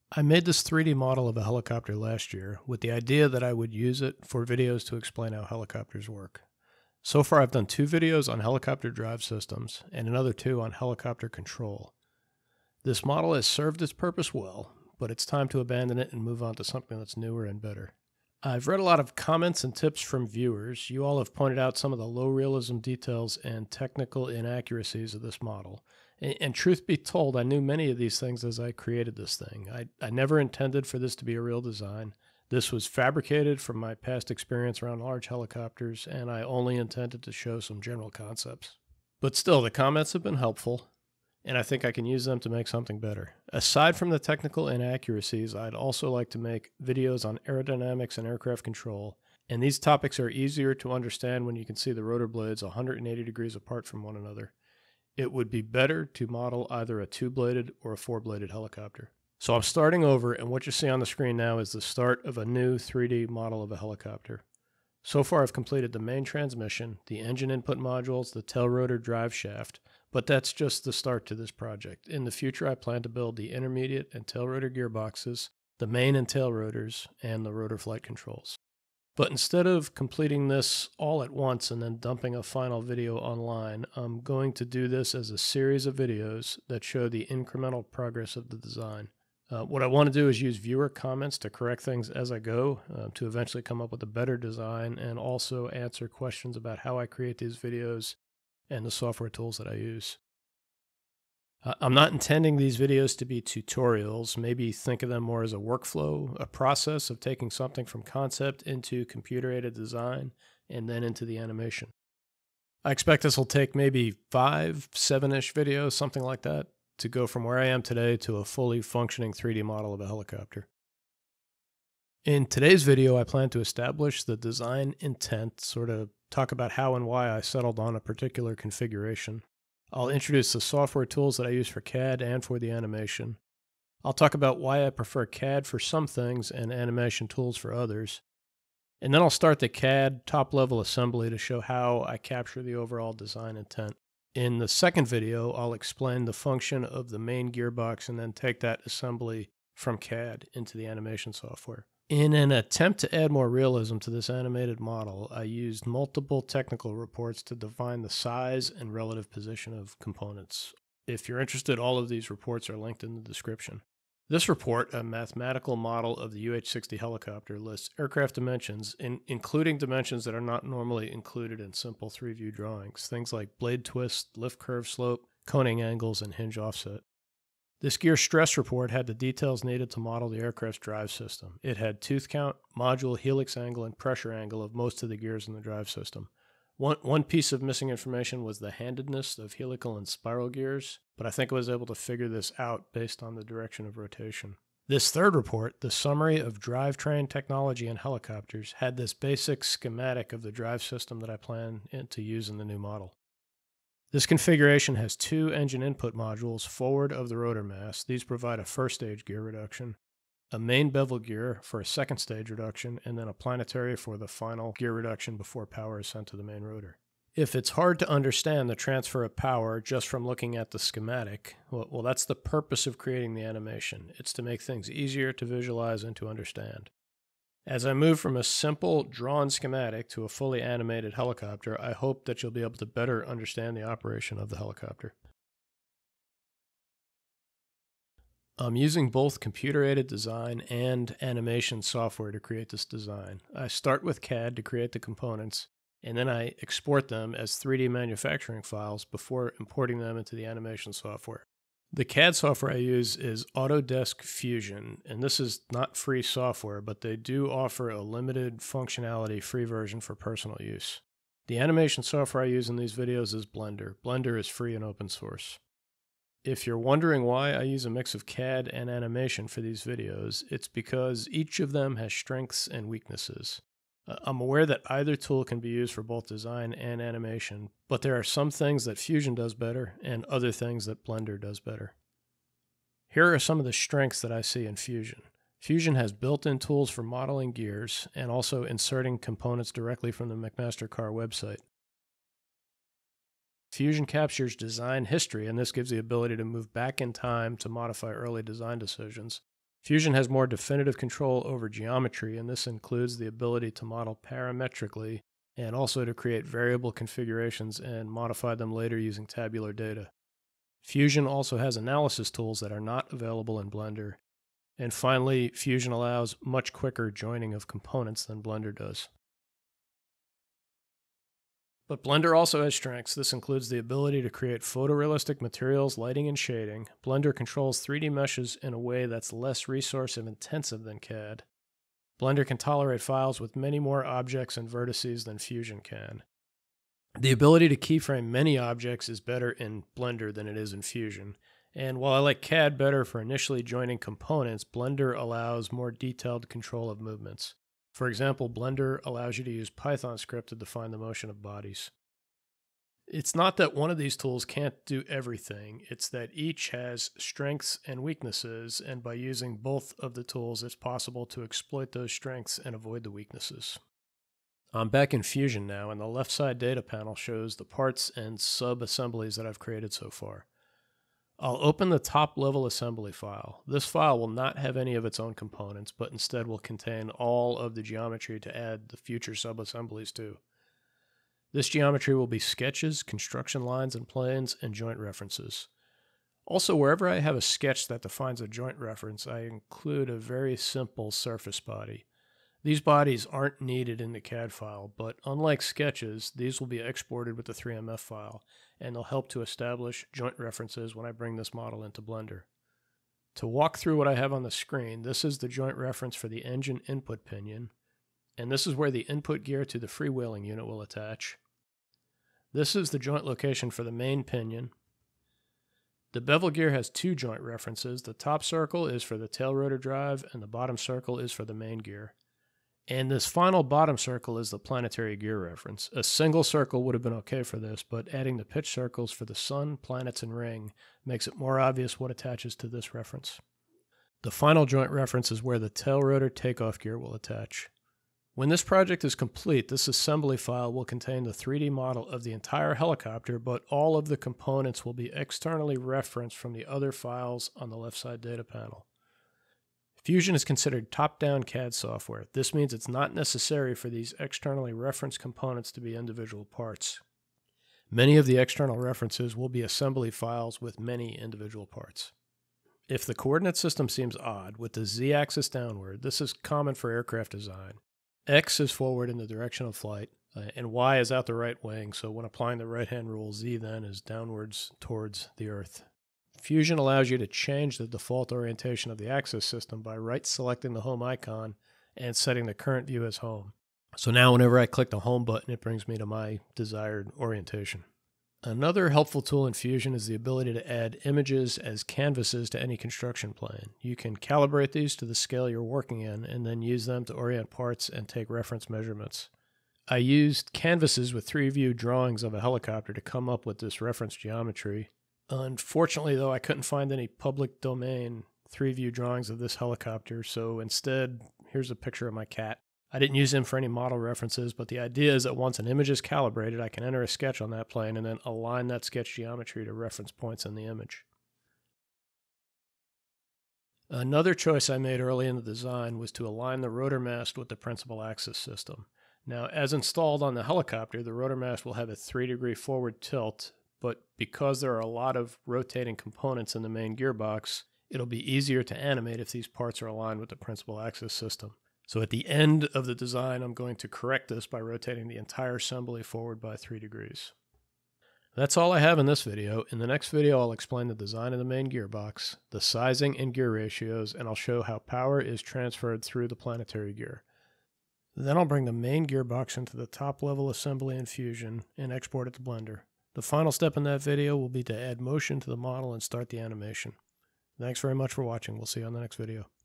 I made this 3D model of a helicopter last year with the idea that I would use it for videos to explain how helicopters work. So far, I've done 2 videos on helicopter drive systems and another 2 on helicopter control. This model has served its purpose well, but it's time to abandon it and move on to something that's newer and better. I've read a lot of comments and tips from viewers. You all have pointed out some of the low realism details and technical inaccuracies of this model. And truth be told, I knew many of these things as I created this thing. I never intended for this to be a real design. This was fabricated from my past experience around large helicopters, and I only intended to show some general concepts. But still, the comments have been helpful, and I think I can use them to make something better. Aside from the technical inaccuracies, I'd also like to make videos on aerodynamics and aircraft control, and these topics are easier to understand when you can see the rotor blades 180 degrees apart from one another. It would be better to model either a 2-bladed or a 4-bladed helicopter. So I'm starting over, and what you see on the screen now is the start of a new 3D model of a helicopter. So far I've completed the main transmission, the engine input modules, the tail rotor drive shaft, but that's just the start to this project. In the future I plan to build the intermediate and tail rotor gearboxes, the main and tail rotors, and the rotor flight controls. But instead of completing this all at once and then dumping a final video online, I'm going to do this as a series of videos that show the incremental progress of the design. What I want to do is use viewer comments to correct things as I go, to eventually come up with a better design and also answer questions about how I create these videos and the software tools that I use. I'm not intending these videos to be tutorials. Maybe think of them more as a workflow, a process of taking something from concept into computer-aided design and then into the animation. I expect this will take maybe 5, 7-ish videos, something like that, to go from where I am today to a fully functioning 3D model of a helicopter. In today's video, I plan to establish the design intent, sort of talk about how and why I settled on a particular configuration. I'll introduce the software tools that I use for CAD and for the animation. I'll talk about why I prefer CAD for some things and animation tools for others. And then I'll start the CAD top-level assembly to show how I capture the overall design intent. In the second video, I'll explain the function of the main gearbox and then take that assembly from CAD into the animation software. In an attempt to add more realism to this animated model, I used multiple technical reports to define the size and relative position of components. If you're interested, all of these reports are linked in the description. This report, a mathematical model of the UH-60 helicopter, lists aircraft dimensions, including dimensions that are not normally included in simple 3-view drawings, things like blade twist, lift curve slope, coning angles, and hinge offset. This gear stress report had the details needed to model the aircraft's drive system. It had tooth count, module helix angle, and pressure angle of most of the gears in the drive system. One piece of missing information was the handedness of helical and spiral gears, but I think I was able to figure this out based on the direction of rotation. This third report, the summary of drivetrain technology in helicopters, had this basic schematic of the drive system that I plan to use in the new model. This configuration has 2 engine input modules forward of the rotor mass. These provide a first-stage gear reduction, a main bevel gear for a second-stage reduction, and then a planetary for the final gear reduction before power is sent to the main rotor. If it's hard to understand the transfer of power just from looking at the schematic, well, that's the purpose of creating the animation. It's to make things easier to visualize and to understand. As I move from a simple drawn schematic to a fully animated helicopter, I hope that you'll be able to better understand the operation of the helicopter. I'm using both computer-aided design and animation software to create this design. I start with CAD to create the components, and then I export them as 3D manufacturing files before importing them into the animation software. The CAD software I use is Autodesk Fusion, and this is not free software, but they do offer a limited functionality free version for personal use. The animation software I use in these videos is Blender. Blender is free and open source. If you're wondering why I use a mix of CAD and animation for these videos, it's because each of them has strengths and weaknesses. I'm aware that either tool can be used for both design and animation, but there are some things that Fusion does better and other things that Blender does better. Here are some of the strengths that I see in Fusion. Fusion has built-in tools for modeling gears and also inserting components directly from the McMaster-Carr website. Fusion captures design history, and this gives the ability to move back in time to modify early design decisions. Fusion has more definitive control over geometry, and this includes the ability to model parametrically and also to create variable configurations and modify them later using tabular data. Fusion also has analysis tools that are not available in Blender. And finally, Fusion allows much quicker joining of components than Blender does. But Blender also has strengths. This includes the ability to create photorealistic materials, lighting, and shading. Blender controls 3D meshes in a way that's less resource intensive than CAD. Blender can tolerate files with many more objects and vertices than Fusion can. The ability to keyframe many objects is better in Blender than it is in Fusion. And while I like CAD better for initially joining components, Blender allows more detailed control of movements. For example, Blender allows you to use Python script to define the motion of bodies. It's not that one of these tools can't do everything, it's that each has strengths and weaknesses, and by using both of the tools, it's possible to exploit those strengths and avoid the weaknesses. I'm back in Fusion now, and the left side data panel shows the parts and sub-assemblies that I've created so far. I'll open the top level assembly file. This file will not have any of its own components, but instead will contain all of the geometry to add the future sub-assemblies to. This geometry will be sketches, construction lines and planes, and joint references. Also, wherever I have a sketch that defines a joint reference, I include a very simple surface body. These bodies aren't needed in the CAD file, but unlike sketches, these will be exported with the 3MF file, and they'll help to establish joint references when I bring this model into Blender. To walk through what I have on the screen, this is the joint reference for the engine input pinion, and this is where the input gear to the freewheeling unit will attach. This is the joint location for the main pinion. The bevel gear has two joint references. The top circle is for the tail rotor drive, and the bottom circle is for the main gear. And this final bottom circle is the planetary gear reference. A single circle would have been okay for this, but adding the pitch circles for the sun, planets, and ring makes it more obvious what attaches to this reference. The final joint reference is where the tail rotor takeoff gear will attach. When this project is complete, this assembly file will contain the 3D model of the entire helicopter, but all of the components will be externally referenced from the other files on the left side data panel. Fusion is considered top-down CAD software. This means it's not necessary for these externally referenced components to be individual parts. Many of the external references will be assembly files with many individual parts. If the coordinate system seems odd, with the z-axis downward, this is common for aircraft design. X is forward in the direction of flight, and Y is out the right wing, so when applying the right-hand rule, Z then is downwards towards the Earth. Fusion allows you to change the default orientation of the axis system by right-selecting the home icon and setting the current view as home. So now whenever I click the home button, it brings me to my desired orientation. Another helpful tool in Fusion is the ability to add images as canvases to any construction plane. You can calibrate these to the scale you're working in and then use them to orient parts and take reference measurements. I used canvases with 3-view drawings of a helicopter to come up with this reference geometry. Unfortunately, though, I couldn't find any public domain 3-view drawings of this helicopter, so instead, here's a picture of my cat. I didn't use him for any model references, but the idea is that once an image is calibrated, I can enter a sketch on that plane and then align that sketch geometry to reference points in the image. Another choice I made early in the design was to align the rotor mast with the principal axis system. Now, as installed on the helicopter, the rotor mast will have a 3-degree forward tilt, but because there are a lot of rotating components in the main gearbox, it'll be easier to animate if these parts are aligned with the principal axis system. So at the end of the design, I'm going to correct this by rotating the entire assembly forward by 3 degrees. That's all I have in this video. In the next video, I'll explain the design of the main gearbox, the sizing and gear ratios, and I'll show how power is transferred through the planetary gear. Then I'll bring the main gearbox into the top level assembly in Fusion and export it to Blender. The final step in that video will be to add motion to the model and start the animation. Thanks very much for watching. We'll see you on the next video.